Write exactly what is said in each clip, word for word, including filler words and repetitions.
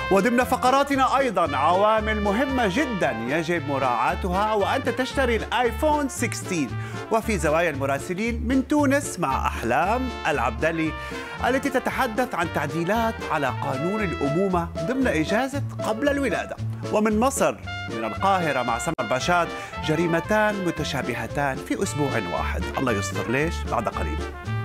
وضمن فقراتنا أيضا عوامل مهمة جدا يجب مراعاتها وأنت تشتري الآيفون ستة عشر. وفي زوايا المراسلين من تونس مع أحلام العبدلي التي تتحدث عن تعديلات على قانون الأمومة ضمن إجازة قبل الولادة. ومن مصر من القاهرة مع سمر باشات جريمتان متشابهتان في أسبوع واحد. الله يستر ليش بعد قليل.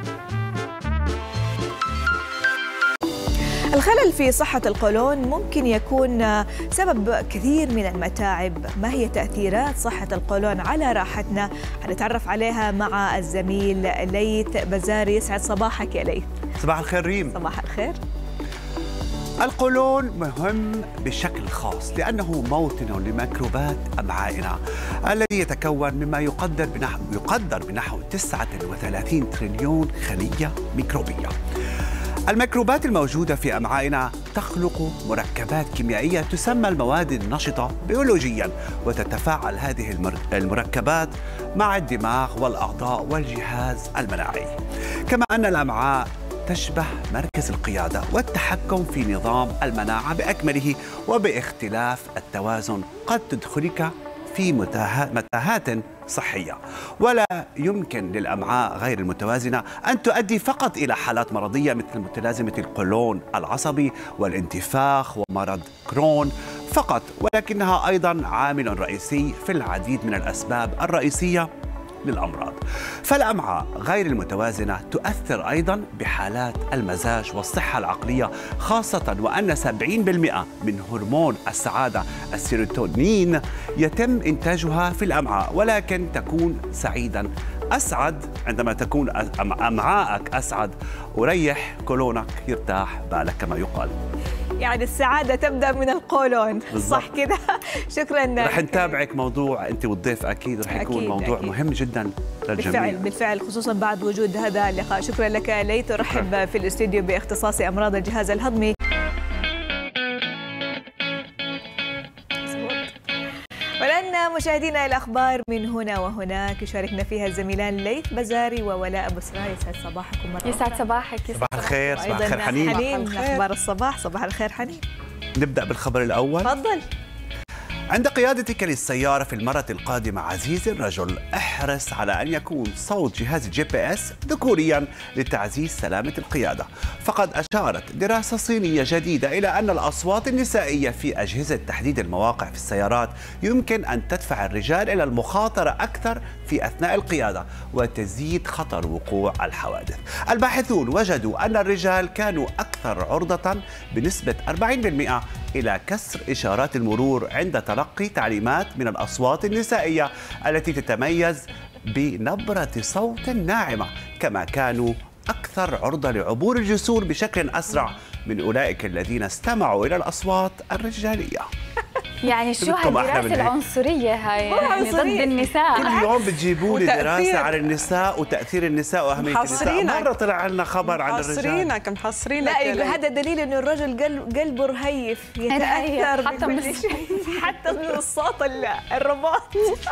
الخلل في صحة القولون ممكن يكون سبب كثير من المتاعب. ما هي تأثيرات صحة القولون على راحتنا؟ هنتعرف عليها مع الزميل ليث بزاري. يسعد صباحك يا ليث. صباح الخير ريم. صباح الخير. القولون مهم بشكل خاص لأنه موطن لميكروبات أمعائنا الذي يتكون مما يقدر بنحو يقدر بنحو تسعة وثلاثين تريليون خلية ميكروبية. الميكروبات الموجودة في أمعائنا تخلق مركبات كيميائية تسمى المواد النشطة بيولوجياً، وتتفاعل هذه المركبات مع الدماغ والأعضاء والجهاز المناعي. كما أن الأمعاء تشبه مركز القيادة والتحكم في نظام المناعة بأكمله، وباختلاف التوازن قد تدخلك في متاهات صحية. ولا يمكن للأمعاء غير المتوازنة أن تؤدي فقط إلى حالات مرضية مثل متلازمة القولون العصبي والانتفاخ ومرض كرون فقط، ولكنها أيضا عامل رئيسي في العديد من الأسباب الرئيسية للأمراض. فالأمعاء غير المتوازنة تؤثر أيضا بحالات المزاج والصحة العقلية، خاصة وأن سبعين بالمئة من هرمون السعادة السيروتونين يتم إنتاجها في الأمعاء، ولكن تكون سعيدا أسعد عندما تكون أمعائك أسعد، وريح قولونك يرتاح بالك كما يقال. يعني السعادة تبدأ من القولون، صح كده؟ شكرا. رح نتابعك موضوع أنت والضيف أكيد رح يكون أكيد موضوع أكيد. مهم جدا للجميع. بالفعل بالفعل، خصوصا بعد وجود هذا اللقاء. شكرا لك ليث. أرحب في الاستوديو باختصاص أمراض الجهاز الهضمي. والآن مشاهدينا الأخبار من هنا وهناك يشاركنا فيها الزميلان ليث بزاري وولاء بسراء. يسعد صباحكم مرة. يسعد صباحك. صباح الخير. صباح الخير حنين. حنين أخبار الصباح. صباح الخير حنين. نبدأ بالخبر الأول. تفضل. عند قيادتك للسيارة في المرة القادمة عزيزي الرجل، احرص على أن يكون صوت جهاز الجي بي اس ذكوريا لتعزيز سلامة القيادة. فقد أشارت دراسة صينية جديدة إلى أن الأصوات النسائية في أجهزة تحديد المواقع في السيارات يمكن أن تدفع الرجال إلى المخاطرة أكثر في أثناء القيادة وتزيد خطر وقوع الحوادث. الباحثون وجدوا أن الرجال كانوا أكثر عرضة بنسبة أربعين بالمئة إلى كسر إشارات المرور عند تلقي تعليمات من الأصوات النسائية التي تتميز بنبرة صوت ناعمة، كما كانوا أكثر عرضة لعبور الجسور بشكل أسرع من أولئك الذين استمعوا إلى الأصوات الرجالية. يعني شو هالدراسة العنصرية هاي يعني ضد النساء؟ كل يوم بتجيبوا لي دراسة عن النساء وتأثير النساء وأهمية النساء. مرة طلع لنا خبر عن الرجال. محصرينك محصرينك. لا، هذا دليل إنه الرجل قلبه رهيف يتأثر حتى من حتى من الصوت الرباط.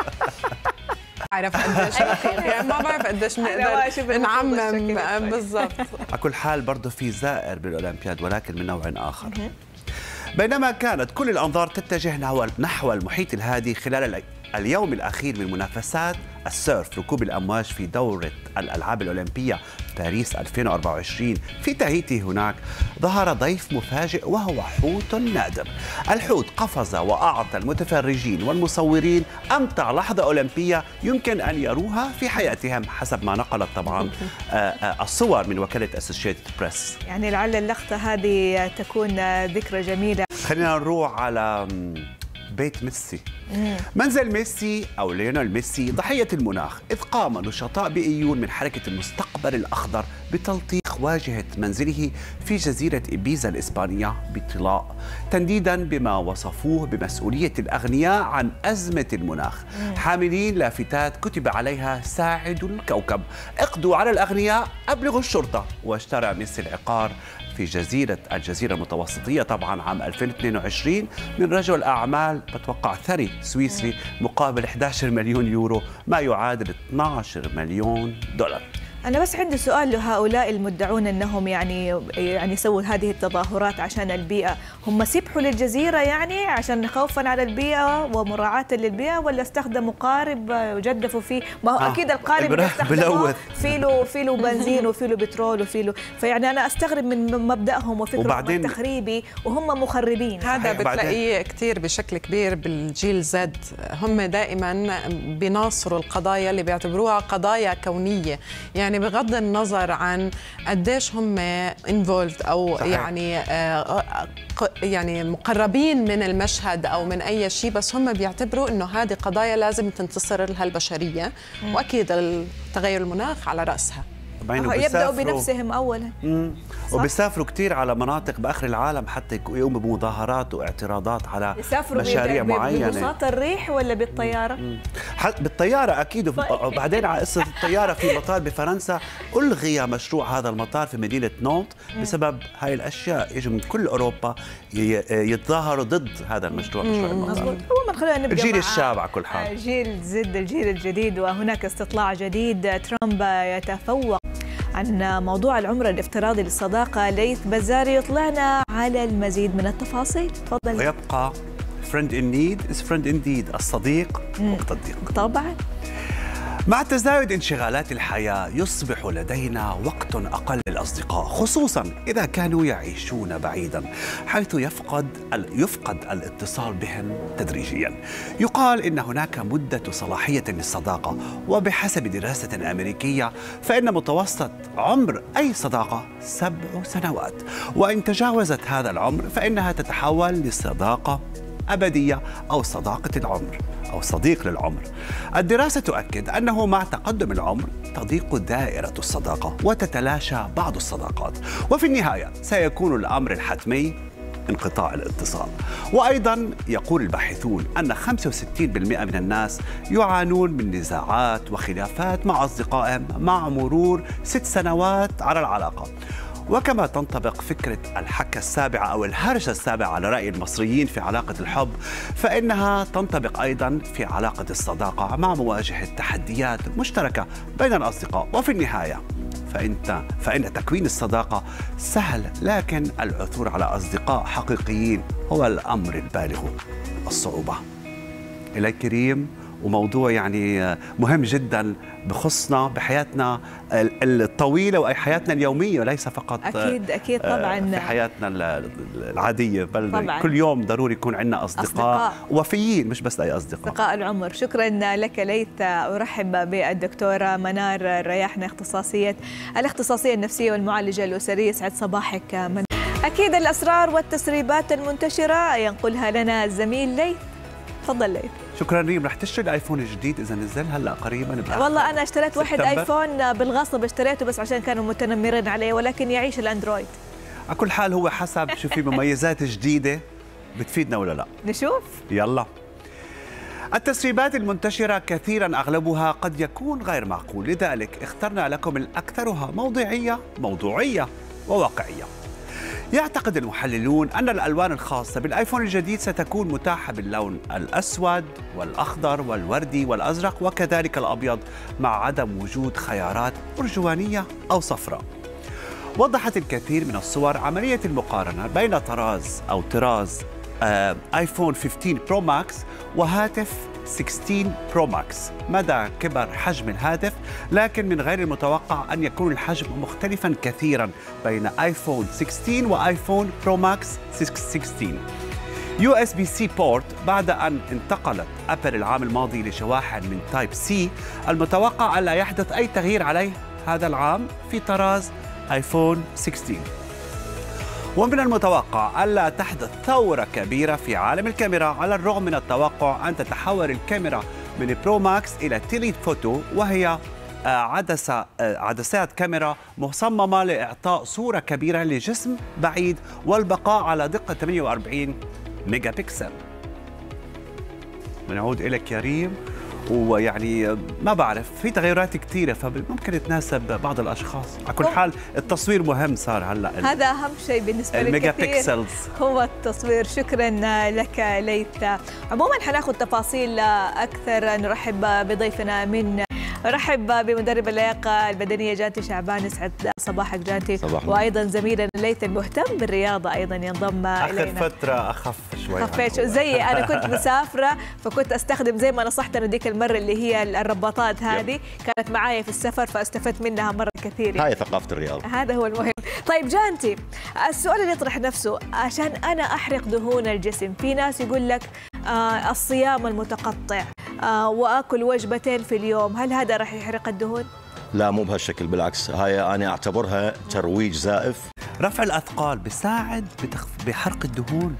بعرف قديش يعني ما بعرف قديش بنقدر نعمم بالضبط. على كل حال برضه في زائر بالأولمبياد ولكن من نوع آخر. بينما كانت كل الأنظار تتجه نحو المحيط الهادي خلال اليوم الأخير من منافسات السيرف ركوب الأمواج في دورة الألعاب الأولمبية باريس ألفين وأربعة وعشرين في تاهيتي، هناك ظهر ضيف مفاجئ وهو حوت نادر. الحوت قفز وأعطى المتفرجين والمصورين أمتع لحظة أولمبية يمكن أن يروها في حياتهم، حسب ما نقلت طبعا الصور من وكالة أسوشيتد بريس. يعني لعل اللقطة هذه تكون ذكرى جميلة. خلينا نروح على بيت ميسي. منزل ميسي أو ليونيل ميسي ضحية المناخ، إذ قام نشطاء بإيون من حركة المستقبل الأخضر بتلطيخ واجهة منزله في جزيرة إبيزا الإسبانية بطلاء، تنديدا بما وصفوه بمسؤولية الأغنياء عن أزمة المناخ، حاملين لافتات كتب عليها ساعدوا الكوكب، اقضوا على الأغنياء، أبلغوا الشرطة. واشترى ميسي العقار في جزيرة الجزيرة المتوسطية طبعا عام ألفين واثنين وعشرين من رجل أعمال بتوقع ثري سويسري مقابل إحدى عشر مليون يورو، ما يعادل اثني عشر مليون دولار. أنا بس عندي سؤال لهؤلاء المدعون أنهم يعني يعني يسووا هذه التظاهرات عشان البيئة، هم سبحوا للجزيرة يعني عشان خوفا على البيئة ومراعاة للبيئة، ولا استخدموا قارب وجدفوا فيه؟ ما هو آه. أكيد القارب اللي استخدموه في له في له بنزين وفي له بترول وفي له، فيعني أنا أستغرب من مبدأهم وفكرهم التخريبي وهم مخربين. هذا بتلاقيه كثير بشكل كبير بالجيل زد، هم دائما بيناصروا القضايا اللي بيعتبروها قضايا كونية، يعني بغض النظر عن قديش هم انفولد او صحيح. يعني آه يعني مقربين من المشهد او من اي شيء، بس هم بيعتبروا انه هذه قضايا لازم تنتصر لها البشريه، م. واكيد تغير المناخ على راسها. يبدأوا بنفسهم أولا، وبيسافروا كثير على مناطق بآخر العالم حتى يقوموا بمظاهرات واعتراضات على مشاريع معينة. ببساط الريح ولا بالطيارة؟ مم. بالطيارة أكيد. وبعدين على قصة الطيارة، في مطار بفرنسا ألغي مشروع هذا المطار في مدينة نونت بسبب هاي الأشياء، يجوا من كل أوروبا يتظاهروا ضد هذا المشروع، مشروع المطار. عموما خلينا نبدأ الجيل الشاب على كل حال، جيل زد، الجيل الجديد، وهناك استطلاع جديد ترامب يتفوق عن موضوع العمر الافتراضي للصداقة. ليث بزاري يطلعنا على المزيد من التفاصيل، تفضل. ويبقى friend in need is friend indeed، الصديق وقت الضيق. طبعا. مع تزايد انشغالات الحياة يصبح لدينا وقت أقل للأصدقاء، خصوصاً إذا كانوا يعيشون بعيداً، حيث يفقد يفقد الاتصال بهم تدريجياً. يقال إن هناك مدة صلاحية للصداقة، وبحسب دراسة أمريكية فإن متوسط عمر أي صداقة سبع سنوات، وإن تجاوزت هذا العمر فإنها تتحول لصداقة أبدية أو صداقة العمر أو صديق للعمر. الدراسة تؤكد أنه مع تقدم العمر تضيق دائرة الصداقة وتتلاشى بعض الصداقات، وفي النهاية سيكون الأمر الحتمي انقطاع الاتصال. وأيضا يقول الباحثون أن خمسة وستين بالمئة من الناس يعانون من نزاعات وخلافات مع أصدقائهم مع مرور ست سنوات على العلاقة. وكما تنطبق فكرة الحكة السابعة أو الهرجة السابعة على رأي المصريين في علاقة الحب، فإنها تنطبق أيضا في علاقة الصداقة مع مواجهة تحديات مشتركة بين الأصدقاء. وفي النهاية فإنت فإن تكوين الصداقة سهل، لكن العثور على أصدقاء حقيقيين هو الأمر البالغ الصعوبة. إليك كريم، وموضوع يعني مهم جدا بخصنا بحياتنا الطويلة وحياتنا اليومية، وليس فقط أكيد أكيد طبعا في حياتنا العادية، بل طبعاً. كل يوم ضروري يكون عندنا أصدقاء, أصدقاء وفيين، مش بس أي أصدقاء. أصدقاء العمر. شكرا لك ليث. أرحب بالدكتورة منار الرياحنة، اختصاصية الاختصاصية النفسية والمعالجة الأسرية. سعد صباحك منار. أكيد الأسرار والتسريبات المنتشرة ينقلها لنا الزميل ليث. تفضل ليث. شكرا ريم. رح تشتري الايفون الجديد اذا نزل هلا قريبا؟ والله انا اشتريت واحد ايفون بالغصب، اشتريته بس عشان كانوا متنمرين عليه، ولكن يعيش الاندرويد. على كل حال هو حسب شو في مميزات جديده بتفيدنا ولا لا. نشوف. يلا. التسريبات المنتشرة كثيرا أغلبها قد يكون غير معقول، لذلك اخترنا لكم الأكثرها موضوعية موضوعية وواقعية. يعتقد المحللون أن الألوان الخاصة بالآيفون الجديد ستكون متاحة باللون الأسود والأخضر والوردي والأزرق وكذلك الأبيض، مع عدم وجود خيارات أرجوانية أو صفراء. وضحت الكثير من الصور عملية المقارنة بين طراز أو طراز آه آيفون خمسة عشر برو ماكس وهاتف ستة عشر برو ماكس، مدى كبر حجم الهاتف، لكن من غير المتوقع أن يكون الحجم مختلفاً كثيراً بين آيفون ستة عشر وآيفون برو ماكس ستة عشر. يو إس بي سي بورت. بعد أن انتقلت أبل العام الماضي لشواحن من تايب سي، المتوقع ألا يحدث أي تغيير عليه هذا العام في طراز آيفون ستة عشر. ومن المتوقع ألا تحدث ثورة كبيرة في عالم الكاميرا، على الرغم من التوقع أن تتحول الكاميرا من برو ماكس إلى تيلي فوتو، وهي عدسة عدسات كاميرا مصممة لإعطاء صورة كبيرة لجسم بعيد والبقاء على دقة ثمانية وأربعين ميجا بكسل. بنعود إليك يا ريم. ويعني ما بعرف، في تغيرات كثيرة فممكن تناسب بعض الأشخاص. على كل حال التصوير مهم صار هلا، هذا أهم شيء بالنسبة الميجا بيكسلز هو التصوير. شكرا لك ليث. عموما حناخذ تفاصيل أكثر. نرحب بضيفنا من رحب بمدرب اللياقة البدنية جانتي شعبان. يسعد صباحك جانتي. صباح وأيضا زميلنا ليث المهتم بالرياضة أيضا ينضم إلينا. آخر فترة أخف شوي. خفيت زي أنا كنت مسافرة فكنت أستخدم زي ما نصحتنا ذيك المرة اللي هي الرباطات هذه، كانت معايا في السفر فاستفدت منها مرة كثير. هاي ثقافة الرياضة. هذا هو المهم. طيب جانتي، السؤال اللي يطرح نفسه، عشان أنا أحرق دهون الجسم، في ناس يقول لك آه الصيام المتقطع آه وآكل وجبتين في اليوم، هل هذا راح يحرق الدهون؟ لا مو بهالشكل، بالعكس هاي أنا أعتبرها ترويج زائف. رفع الأثقال بيساعد بحرق الدهون؟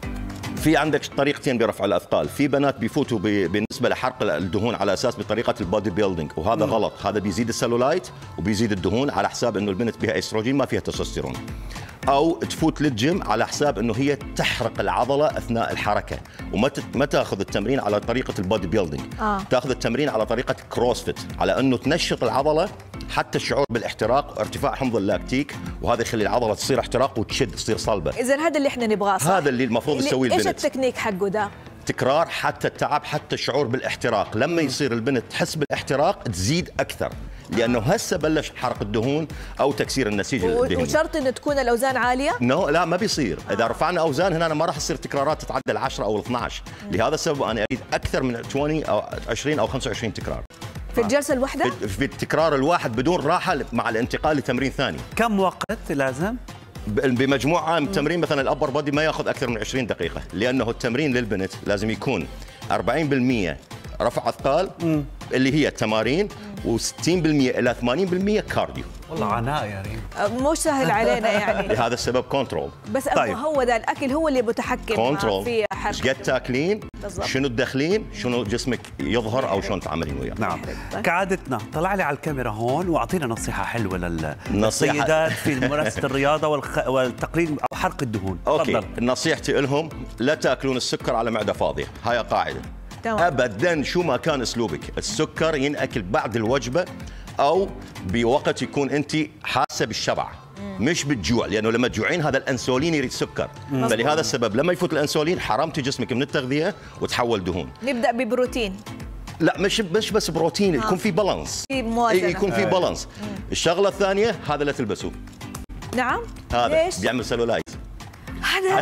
في عندك طريقتين برفع الأثقال، في بنات بيفوتوا بالنسبة لحرق الدهون على أساس بطريقة البودي بيلدينج، وهذا م. غلط، هذا بيزيد السلولايت وبيزيد الدهون على حساب إنه البنت بها إستروجين ما فيها تستوستيرون. أو تفوت للجيم على حساب إنه هي تحرق العضلة أثناء الحركة، وما ما تاخذ التمرين على طريقة البودي بيلدينج، آه. تاخذ التمرين على طريقة كروسفيت، على إنه تنشط العضلة حتى الشعور بالاحتراق وارتفاع حمض اللاكتيك، وهذا يخلي العضلة تصير احتراق وتشد تصير صلبة. إذا هذا اللي احنا نبغاه صح؟ هذا اللي المفروض يسويه البنت. ايش التكنيك حقه ده؟ تكرار حتى التعب، حتى الشعور بالاحتراق، لما يصير البنت تحس بالاحتراق تزيد اكثر، لانه هسه بلش حرق الدهون او تكسير النسيج الدهني. وشرط انه تكون الاوزان عاليه؟ نو no, لا ما بيصير، اذا رفعنا اوزان هنا ما راح تصير تكرارات تتعدى العشرة او الاثنعش، لهذا السبب انا اريد اكثر من عشرين او عشرين او خمسة وعشرين تكرار في الجلسه الواحده؟ في التكرار الواحد بدون راحه مع الانتقال لتمرين ثاني. كم وقت لازم؟ بمجموعة عام التمرين مثلا الأبر بودي ما ياخذ أكثر من عشرين دقيقة، لأنه التمرين للبنت لازم يكون أربعين بالمئة رفع أثقال مم. اللي هي التمارين، وستين بالمئة إلى ثمانين بالمئة كارديو. والله عناء يا ريم، مو سهل علينا يعني. لهذا السبب كنترول. بس طيب. هو ده الأكل هو اللي متحكم كنترول. في حركة. ايش قد تاكلين؟ شنو تدخلين؟ شنو جسمك يظهر أو شلون تعملين وياه. نعم. كعادتنا طلع لي على الكاميرا هون واعطينا نصيحة حلوة للسيدات في ممارسة الرياضة والخ... والتقليل أو حرق الدهون. أوكي. تفضل. نصيحتي لهم لا تاكلون السكر على معدة فاضية، هاي قاعدة. تمام. أبدا شو ما كان أسلوبك، السكر ينأكل بعد الوجبة أو بوقت يكون أنت حاسة بالشبع مش بالجوع، لأنه لما تجوعين هذا الأنسولين يريد سكر، فلهذا السبب لما يفوت الأنسولين حرمتي جسمك من التغذية وتحول دهون. نبدأ ببروتين. لا مش مش بس بروتين، يكون في بالانس، في موازنة، يكون في بالانس. الشغلة الثانية هذا لا تلبسوه. نعم. هذا ليش؟ بيعمل سلولايت. هذا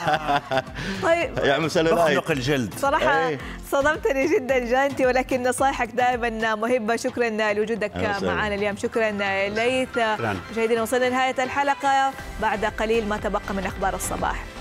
طيب يعمل سلولايت، بخنق الجلد. صراحة ايه. صدمتني جدا جانتي، ولكن نصايحك دائما مهمة. شكرا لوجودك معنا اليوم. شكرا ليث. مشاهدينا وصلنا لنهاية الحلقة، بعد قليل ما تبقى من أخبار الصباح.